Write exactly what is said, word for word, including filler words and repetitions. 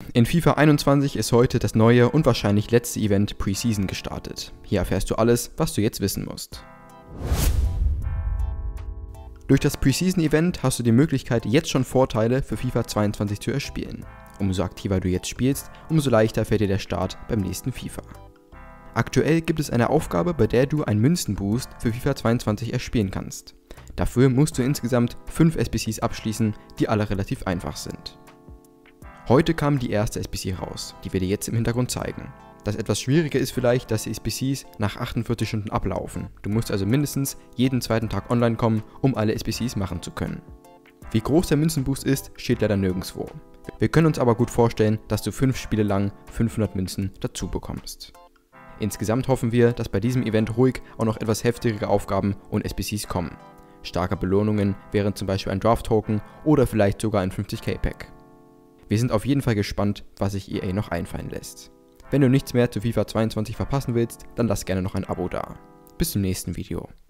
In FIFA einundzwanzig ist heute das neue und wahrscheinlich letzte Event Preseason gestartet. Hier erfährst du alles, was du jetzt wissen musst. Durch das Preseason-Event hast du die Möglichkeit, jetzt schon Vorteile für FIFA zweiundzwanzig zu erspielen. Umso aktiver du jetzt spielst, umso leichter fällt dir der Start beim nächsten FIFA. Aktuell gibt es eine Aufgabe, bei der du einen Münzenboost für FIFA zweiundzwanzig erspielen kannst. Dafür musst du insgesamt fünf S B Cs abschließen, die alle relativ einfach sind. Heute kam die erste S B C raus, die wir dir jetzt im Hintergrund zeigen. Das etwas schwieriger ist vielleicht, dass die S B Cs nach achtundvierzig Stunden ablaufen. Du musst also mindestens jeden zweiten Tag online kommen, um alle S B Cs machen zu können. Wie groß der Münzenboost ist, steht leider nirgendwo. Wir können uns aber gut vorstellen, dass du fünf Spiele lang fünfhundert Münzen dazu bekommst. Insgesamt hoffen wir, dass bei diesem Event ruhig auch noch etwas heftigere Aufgaben und S B Cs kommen. Starke Belohnungen wären zum Beispiel ein Draft-Token oder vielleicht sogar ein fünfzig K Pack. Wir sind auf jeden Fall gespannt, was sich E A noch einfallen lässt. Wenn du nichts mehr zu FIFA zweiundzwanzig verpassen willst, dann lass gerne noch ein Abo da. Bis zum nächsten Video.